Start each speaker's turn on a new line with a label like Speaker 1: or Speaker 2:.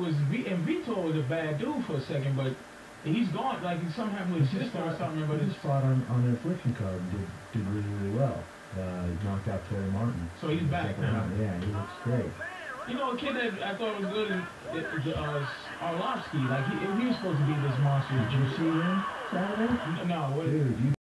Speaker 1: and Vito was a bad dude for a second, but he's gone. Like something happened with his sister or something. But
Speaker 2: his spot on the affliction card did really, really well. He knocked out Terry Martin.
Speaker 1: So he's back now.
Speaker 2: Yeah, he looks great.
Speaker 1: You know, a kid that I thought was good is Arlovsky. Like he was supposed to be this monster.
Speaker 2: Did you see him Saturday?
Speaker 1: No.
Speaker 2: Dude, you